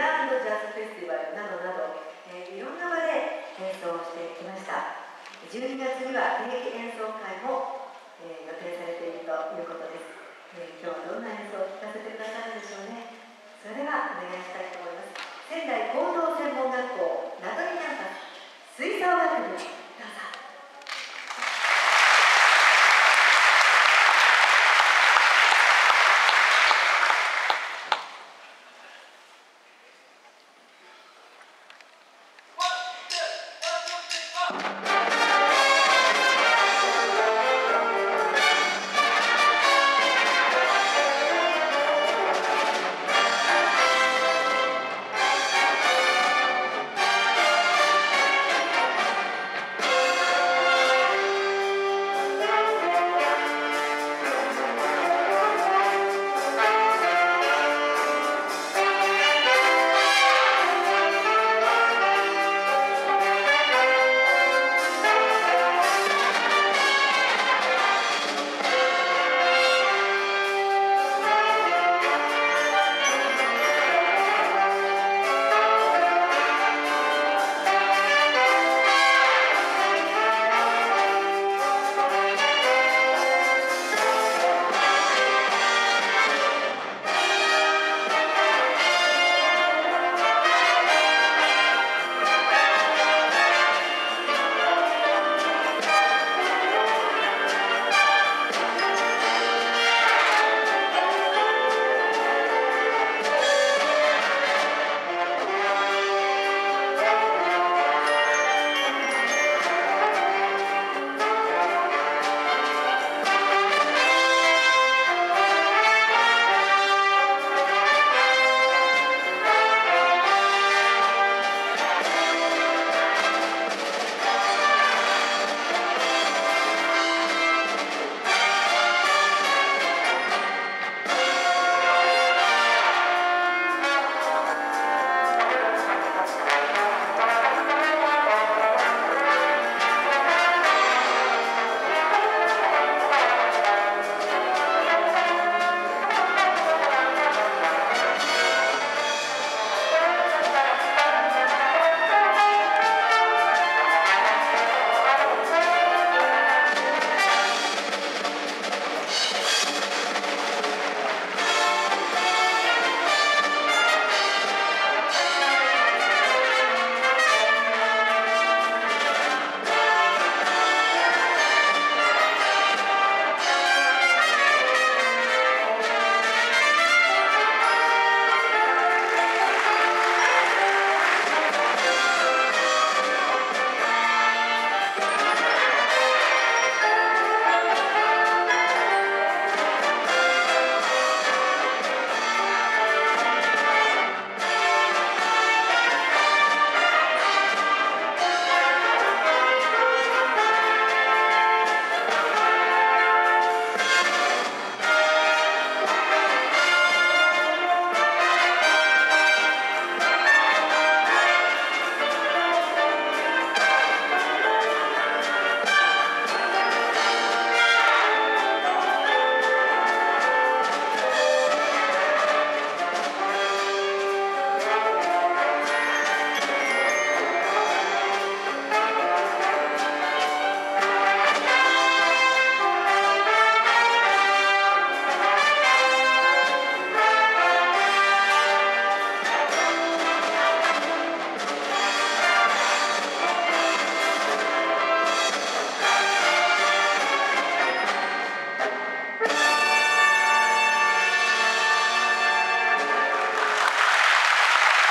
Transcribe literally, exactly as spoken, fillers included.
ランドジャズフェスティバルなどなど、えー、いろんな場で演奏してきました。じゅうにがつには定期演奏会も、えー、予定されているということです。えー、今日はどんな演奏を聴かせてくださるでしょうね。それではお願いしたいと思います。仙台高等専門学校名取キャンパス吹奏楽部、どうぞ。 One, two, one, two, three, four.